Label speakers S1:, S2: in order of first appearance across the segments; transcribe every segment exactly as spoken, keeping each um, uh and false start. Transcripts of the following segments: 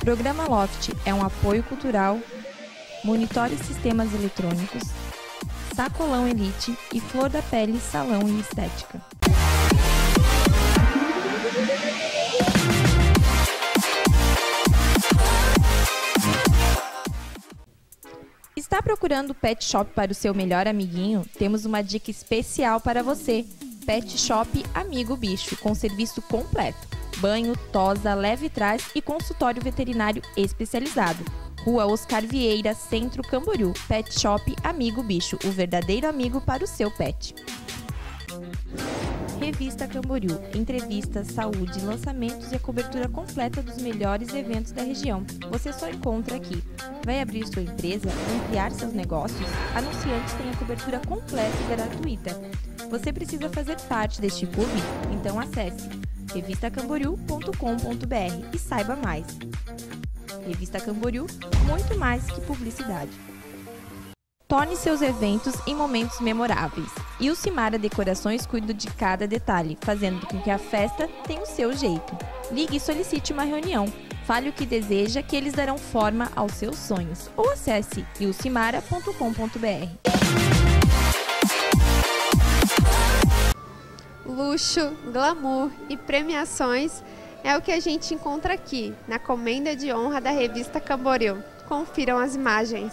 S1: Programa Loft é um apoio cultural, Monitore Sistemas Eletrônicos, Sacolão Elite e Flor da Pele Salão e Estética. Está procurando pet shop para o seu melhor amiguinho? Temos uma dica especial para você. Pet Shop Amigo Bicho, com serviço completo. Banho, tosa, leve trás e consultório veterinário especializado. Rua Oscar Vieira, Centro Camboriú. Pet Shop Amigo Bicho, o verdadeiro amigo para o seu pet. Revista Camboriú. Entrevistas, saúde, lançamentos e a cobertura completa dos melhores eventos da região. Você só encontra aqui. Vai abrir sua empresa? Ampliar seus negócios? Anunciantes têm a cobertura completa e gratuita. Você precisa fazer parte deste clube? Então acesse revista camboriú ponto com ponto br e saiba mais. Revista Camboriú, muito mais que publicidade. Torne seus eventos em momentos memoráveis. E o Cimara Decorações cuida de cada detalhe, fazendo com que a festa tenha o seu jeito. Ligue e solicite uma reunião. Fale o que deseja que eles darão forma aos seus sonhos. Ou acesse ilcimara ponto com ponto br.
S2: Luxo, glamour e premiações é o que a gente encontra aqui, na Comenda de Honra da Revista Camboriú. Confiram as imagens.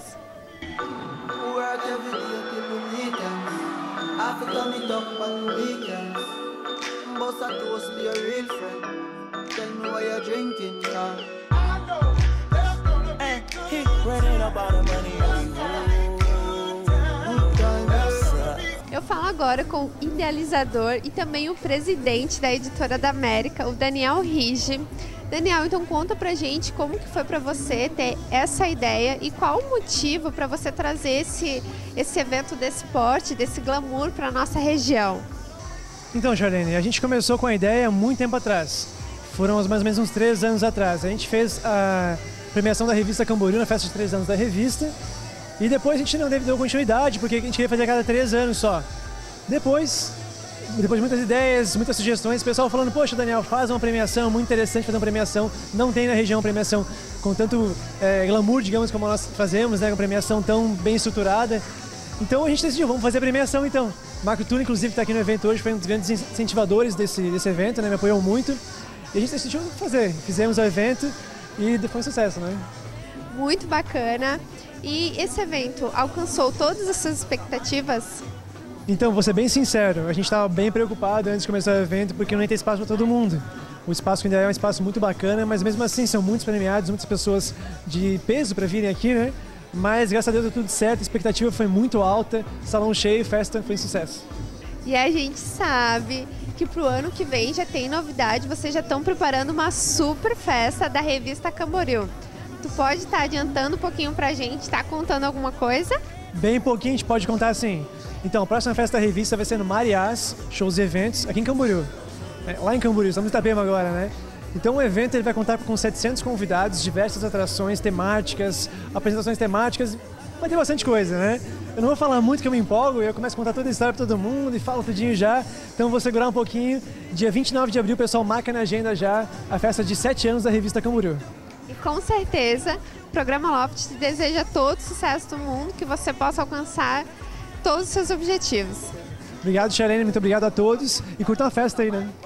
S2: Eu falo agora com o idealizador e também o presidente da Editora da América, o Daniel Rige. Daniel, então conta pra gente como que foi pra você ter essa ideia e qual o motivo para você trazer esse, esse evento desse porte, desse glamour para nossa região.
S3: Então, Charlene, a gente começou com a ideia muito tempo atrás. Foram mais ou menos uns três anos atrás. A gente fez a premiação da Revista Camboriú na festa de três anos da revista. E depois a gente não deu continuidade, porque a gente queria fazer a cada três anos só. Depois, depois de muitas ideias, muitas sugestões, o pessoal falando, poxa, Daniel, faz uma premiação, muito interessante fazer uma premiação. Não tem na região uma premiação com tanto é, glamour, digamos, como nós fazemos, né, uma premiação tão bem estruturada. Então a gente decidiu, vamos fazer a premiação então. Marco Túlio, inclusive, está aqui no evento hoje, foi um dos grandes incentivadores desse, desse evento, né, me apoiou muito. E a gente decidiu fazer, fizemos o evento e foi um sucesso, né?
S2: Muito bacana. E esse evento alcançou todas as suas expectativas?
S3: Então, vou ser bem sincero, a gente estava bem preocupado antes de começar o evento porque não ia ter espaço para todo mundo. O espaço ainda é um espaço muito bacana, mas mesmo assim são muitos premiados, muitas pessoas de peso para virem aqui, né? Mas graças a Deus deu tudo certo, a expectativa foi muito alta, salão cheio, festa foi um sucesso.
S2: E a gente sabe que para o ano que vem já tem novidade, vocês já estão preparando uma super festa da Revista Camboriú. Tu pode estar adiantando um pouquinho pra gente, tá contando alguma coisa?
S3: Bem pouquinho, a gente pode contar sim. Então, a próxima festa da revista vai ser no Mariás, shows e eventos, aqui em Camboriú. É, lá em Camboriú, estamos em Itapema agora, né? Então o evento ele vai contar com setecentos convidados, diversas atrações temáticas, apresentações temáticas, vai ter bastante coisa, né? Eu não vou falar muito que eu me empolgo, eu começo a contar toda a história para todo mundo e falo tudinho já, então vou segurar um pouquinho. Dia vinte e nove de abril, o pessoal marca na agenda já a festa de sete anos da Revista Camboriú.
S2: E com certeza, o Programa Loft te deseja todo o sucesso do mundo, que você possa alcançar todos os seus objetivos.
S3: Obrigado, Charlene, muito obrigado a todos e curtam a festa aí, né?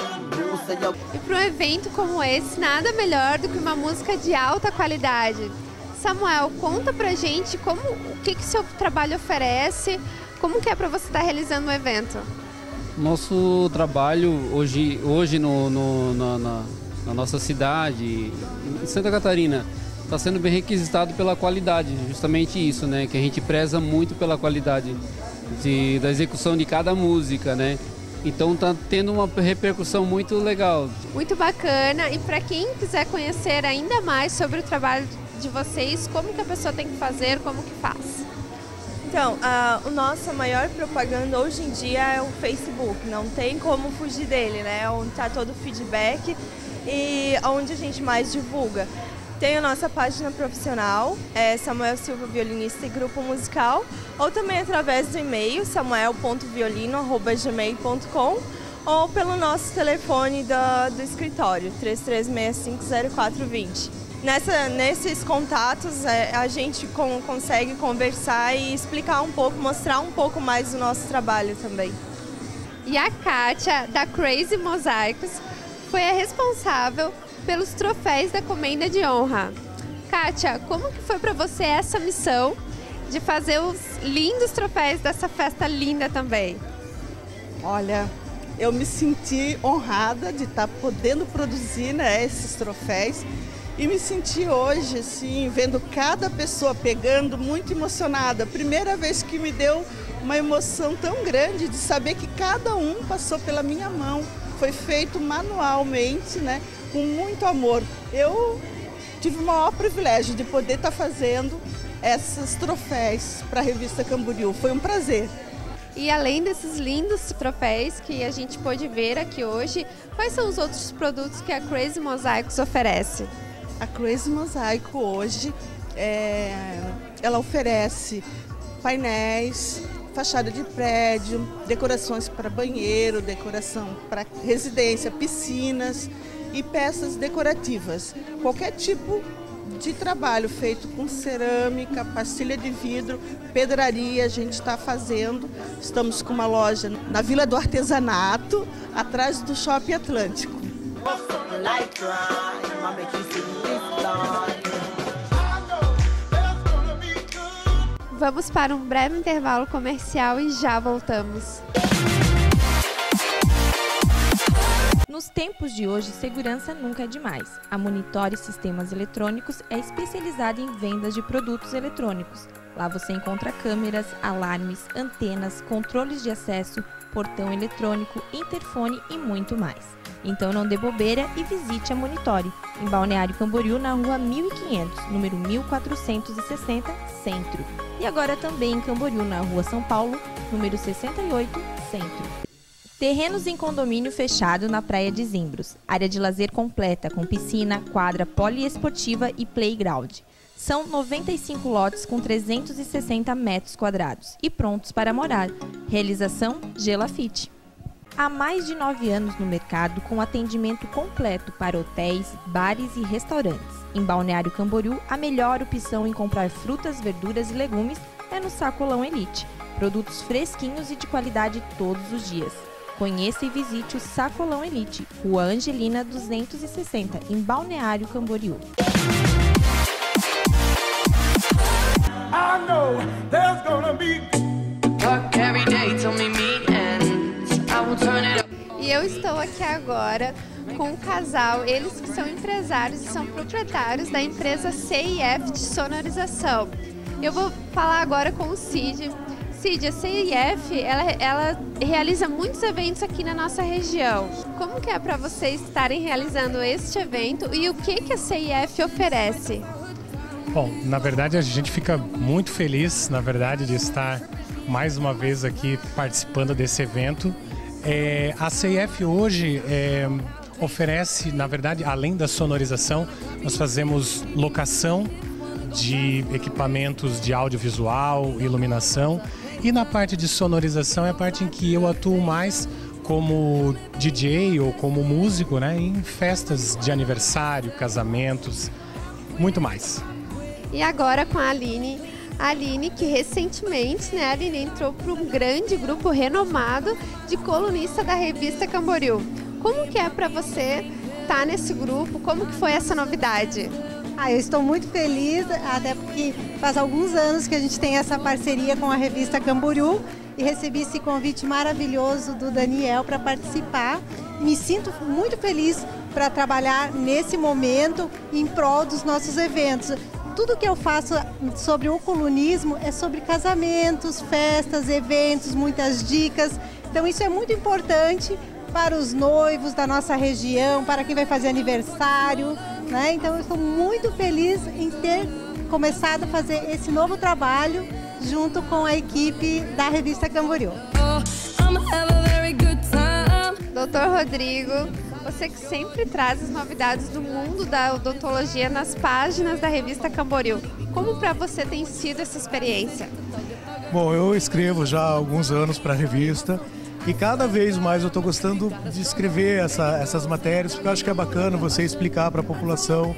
S2: E para um evento como esse, nada melhor do que uma música de alta qualidade. Samuel, conta pra gente como, o que que seu trabalho oferece, como que é para você estar realizando o evento?
S4: Nosso trabalho hoje, hoje no, no, na, na, na nossa cidade, em Santa Catarina, está sendo bem requisitado pela qualidade, justamente isso, né? Que a gente preza muito pela qualidade de, da execução de cada música, né? Então está tendo uma repercussão muito legal.
S2: Muito bacana. E para quem quiser conhecer ainda mais sobre o trabalho de vocês, como que a pessoa tem que fazer, como que faz?
S5: Então, a, a nossa maior propaganda hoje em dia é o Facebook, não tem como fugir dele, né? Onde está todo o feedback e onde a gente mais divulga. Tem a nossa página profissional, é Samuel Silva Violinista e Grupo Musical, ou também através do e-mail samuel ponto violino arroba gmail ponto com ou pelo nosso telefone do, do escritório, três três seis cinco zero quatro dois zero. nessa, nesses contatos é, a gente com, consegue conversar e explicar um pouco, mostrar um pouco mais do nosso trabalho também.
S2: E a Kátia, da Crazy Mosaicos, foi a responsável pelos troféus da Comenda de Honra. Kátia, como que foi para você essa missão de fazer os lindos troféus dessa festa linda também?
S6: Olha, eu me senti honrada de estar podendo produzir, né, esses troféus e me senti hoje, assim, vendo cada pessoa pegando, muito emocionada. Primeira vez que me deu uma emoção tão grande de saber que cada um passou pela minha mão. Foi feito manualmente, né, com muito amor. Eu tive o maior privilégio de poder estar fazendo esses troféus para a revista Camboriú. Foi um prazer.
S2: E além desses lindos troféus que a gente pôde ver aqui hoje, quais são os outros produtos que a Crazy Mosaicos oferece?
S6: A Crazy Mosaico hoje, é, ela oferece painéis, fachada de prédio, decorações para banheiro, decoração para residência, piscinas e peças decorativas. Qualquer tipo de trabalho feito com cerâmica, pastilha de vidro, pedraria, a gente está fazendo. Estamos com uma loja na Vila do Artesanato, atrás do Shopping Atlântico.
S2: Vamos para um breve intervalo comercial e já voltamos.
S1: Nos tempos de hoje, segurança nunca é demais. A Monitore Sistemas Eletrônicos é especializada em vendas de produtos eletrônicos. Lá você encontra câmeras, alarmes, antenas, controles de acesso, portão eletrônico, interfone e muito mais. Então não dê bobeira e visite a Monitore, em Balneário Camboriú, na rua mil e quinhentos, número mil quatrocentos e sessenta, Centro. E agora também em Camboriú, na rua São Paulo, número sessenta e oito, Centro. Terrenos em condomínio fechado na Praia de Zimbros. Área de lazer completa com piscina, quadra poliesportiva e playground. São noventa e cinco lotes com trezentos e sessenta metros quadrados e prontos para morar. Realização Gelafite. Há mais de nove anos no mercado com atendimento completo para hotéis, bares e restaurantes. Em Balneário Camboriú, a melhor opção em comprar frutas, verduras e legumes é no Sacolão Elite. Produtos fresquinhos e de qualidade todos os dias. Conheça e visite o Sacolão Elite, Rua Angelina duzentos e sessenta, em Balneário Camboriú.
S2: E eu estou aqui agora com um casal, eles que são empresários e são proprietários da empresa C I F de sonorização. Eu vou falar agora com o Cid. Cid, a C I F, ela, ela realiza muitos eventos aqui na nossa região. Como que é para vocês estarem realizando este evento e o que, que a C I F oferece?
S7: Bom, na verdade a gente fica muito feliz, na verdade, de estar mais uma vez aqui participando desse evento. É, a C I F hoje é, oferece, na verdade, além da sonorização, nós fazemos locação de equipamentos de audiovisual, iluminação, e na parte de sonorização é a parte em que eu atuo mais como D J ou como músico, né, em festas de aniversário, casamentos, muito mais.
S2: E agora com a Aline, a Aline que recentemente, né, a Aline entrou para um grande grupo renomado de colunista da revista Camboriú. Como que é para você estar nesse grupo? Como que foi essa novidade?
S8: Ah, eu estou muito feliz, até porque faz alguns anos que a gente tem essa parceria com a revista Camboriú e recebi esse convite maravilhoso do Daniel para participar. Me sinto muito feliz para trabalhar nesse momento em prol dos nossos eventos. Tudo que eu faço sobre o colunismo é sobre casamentos, festas, eventos, muitas dicas. Então isso é muito importante para os noivos da nossa região, para quem vai fazer aniversário, né? Então eu estou muito feliz em ter começado a fazer esse novo trabalho junto com a equipe da revista Camboriú.
S2: doutor Rodrigo, você que sempre traz as novidades do mundo da odontologia nas páginas da revista Camboriú. Como para você tem sido essa experiência?
S9: Bom, eu escrevo já há alguns anos para a revista e cada vez mais eu estou gostando de escrever essa, essas matérias, porque eu acho que é bacana você explicar para a população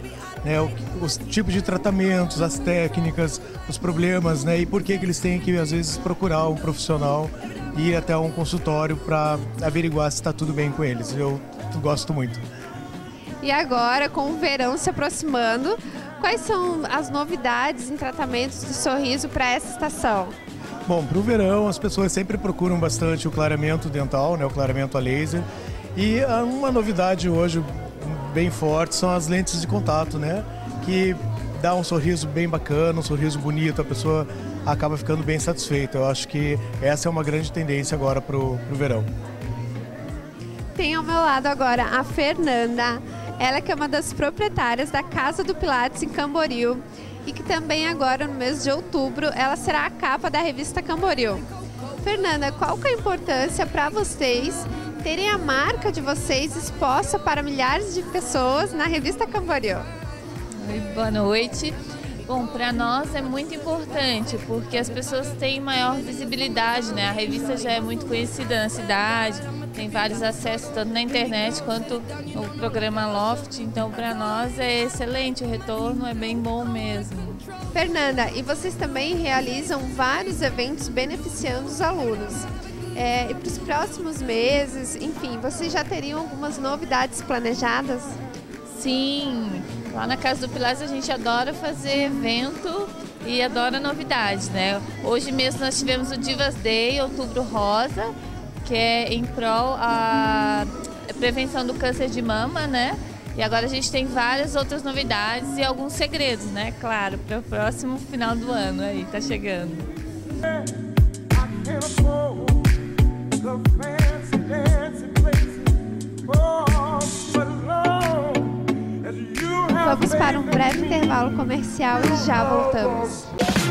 S9: né, os tipos de tratamentos, as técnicas, os problemas, né, e por que que eles têm que, às vezes, procurar um profissional e ir até um consultório para averiguar se está tudo bem com eles. Eu gosto muito.
S2: E agora, com o verão se aproximando, quais são as novidades em tratamentos de sorriso para essa estação?
S9: Bom, para o verão as pessoas sempre procuram bastante o clareamento dental, né, o clareamento a laser. E uma novidade hoje bem forte são as lentes de contato, né, que dá um sorriso bem bacana, um sorriso bonito, a pessoa acaba ficando bem satisfeita. Eu acho que essa é uma grande tendência agora para o verão.
S2: Tem ao meu lado agora a Fernanda. Ela que é uma das proprietárias da Casa do Pilates em Camboriú e que também agora no mês de outubro ela será a capa da revista Camboriú. Fernanda, qual que é a importância para vocês terem a marca de vocês exposta para milhares de pessoas na revista Camboriú?
S10: Oi, boa noite. Bom, para nós é muito importante porque as pessoas têm maior visibilidade, né? A revista já é muito conhecida na cidade, tem vários acessos tanto na internet quanto no programa Loft, então para nós é excelente, o retorno é bem bom mesmo.
S2: Fernanda, e vocês também realizam vários eventos beneficiando os alunos. É, e para os próximos meses, enfim, vocês já teriam algumas novidades planejadas?
S10: Sim, lá na Casa do Pilates a gente adora fazer evento e adora novidades, né? Hoje mesmo nós tivemos o Divas Day, Outubro Rosa, que é em prol a prevenção do câncer de mama, né? E agora a gente tem várias outras novidades e alguns segredos, né? Claro, para o próximo final do ano aí, tá chegando.
S2: Vamos para um breve intervalo comercial e já voltamos.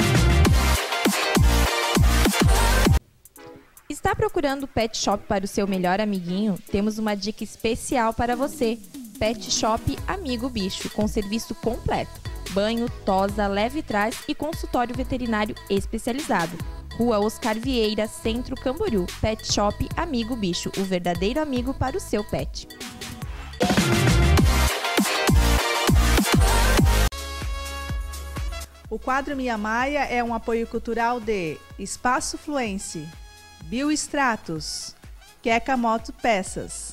S1: Está procurando pet shop para o seu melhor amiguinho? Temos uma dica especial para você. Pet Shop Amigo Bicho, com serviço completo. Banho, tosa, leve trás e consultório veterinário especializado. Rua Oscar Vieira, Centro Camboriú. Pet Shop Amigo Bicho, o verdadeiro amigo para o seu pet.
S11: O quadro Minha Maia é um apoio cultural de Espaço Fluency, Biostratos, Queca Moto Peças.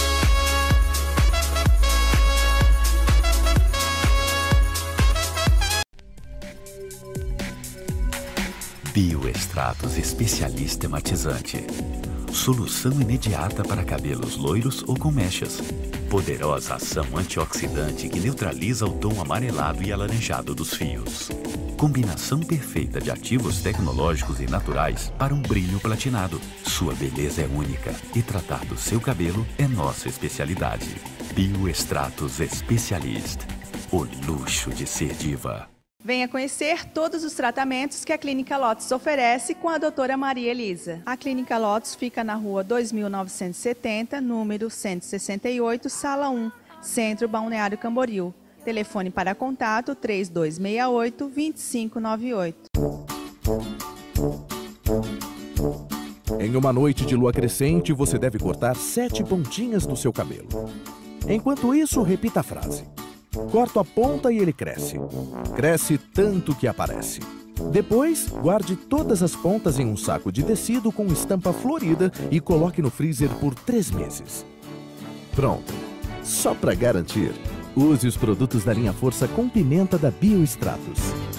S12: Biostratos Especialista Matizante. Solução imediata para cabelos loiros ou com mechas. Poderosa ação antioxidante que neutraliza o tom amarelado e alaranjado dos fios. Combinação perfeita de ativos tecnológicos e naturais para um brilho platinado. Sua beleza é única e tratar do seu cabelo é nossa especialidade. Biostratos Specialist. O luxo de ser diva.
S11: Venha conhecer todos os tratamentos que a Clínica Lotus oferece com a doutora Maria Elisa. A Clínica Lotus fica na rua dois mil novecentos e setenta, número cento e sessenta e oito, sala um, Centro Balneário Camboriú. Telefone para contato três dois seis oito, dois cinco nove oito.
S13: Em uma noite de lua crescente, você deve cortar sete pontinhas do seu cabelo. Enquanto isso, repita a frase. Corto a ponta e ele cresce. Cresce tanto que aparece. Depois, guarde todas as pontas em um saco de tecido com estampa florida e coloque no freezer por três meses. Pronto. Só para garantir, use os produtos da linha Força com pimenta da Biostratos.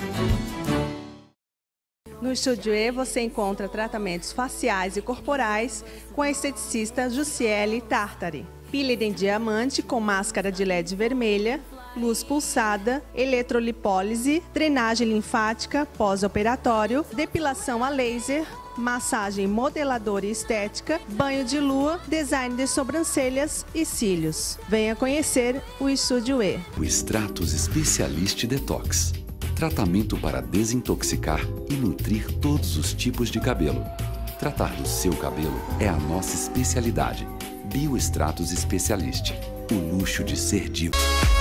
S11: No Estúdio E você encontra tratamentos faciais e corporais com a esteticista Jussiele Tartari. Peeling em diamante com máscara de L E D vermelha, luz pulsada, eletrolipólise, drenagem linfática pós-operatório, depilação a laser, massagem modeladora e estética, banho de lua, design de sobrancelhas e cílios. Venha conhecer o Estúdio E.
S14: O Stratos Specialist Detox. Tratamento para desintoxicar e nutrir todos os tipos de cabelo. Tratar do seu cabelo é a nossa especialidade. Biostratos Specialist. O luxo de ser diva.